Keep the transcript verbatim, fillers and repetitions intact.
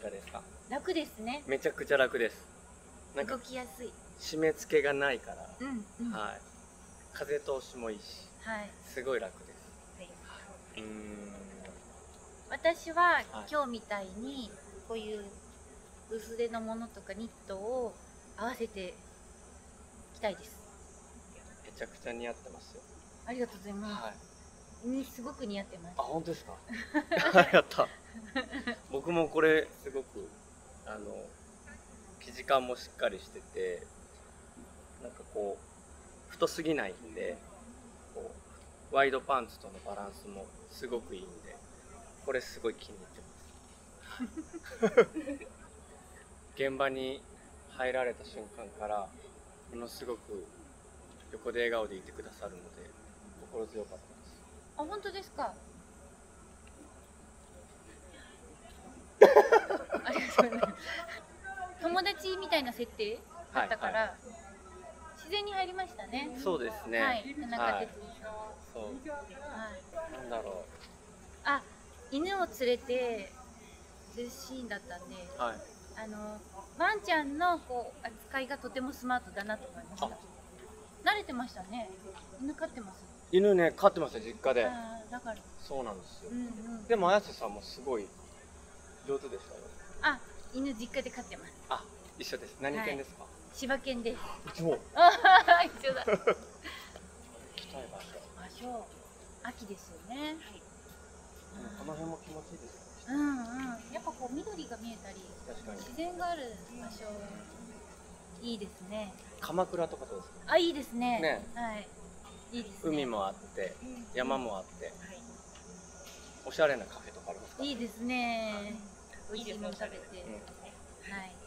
かですか？ 楽ですね。 めちゃくちゃ楽です。なんか動きやすい。 締め付けがないから、 うんうん。 はい。風通しもいいし、 はい。 すごい楽です。 はい。 うーん。 私ははい今日みたいにこういう薄手のものとかニットを合わせて着たいです。 めちゃくちゃ似合ってますよ。 ありがとうございます。 はい。 にすごく似合ってます。 あ、本当ですか？ありがとう。僕もこれすごくあの生地感もしっかりしてて、なんかこう太すぎないんで、こうワイドパンツとのバランスもすごくいいんで、これすごい気に入ってます。現場に入られた瞬間からものすごく横で笑顔でいてくださるので心強かったです。 あ、本当ですか。ありがとうございます。友達みたいな設定だったから、はいはい、自然に入りましたね。 そうですね。 はい、田中哲司さん。 そう。はい。なんだろう。 あ、犬を連れてるシーンだったんで、 はい、 あのワンちゃんのこう扱いがとてもスマートだなと思いました。慣れてましたね。犬飼ってます。 犬ね、飼ってますよ、実家で。 あ、だから。 そうなんですよ。 うんうん、 でも綾瀬さんもすごい上手でしたよ。 あ、犬実家で飼ってます。 あ、一緒です。何犬ですか？はい、 柴犬です。 うちも。 一緒だ。 行きたい場所。 場所。秋ですよね。はい。 この辺も気持ちいいですね。うんうん。やっぱこう緑が見えたり、 確かに自然がある場所いいですね。 鎌倉とかどうですか？ あ、いいですね。 ね。 はい。いいですね。 海もあって、山もあって、はい、おしゃれなカフェとかありますか？ いいですね。美味しいもの食べて、うん、はい。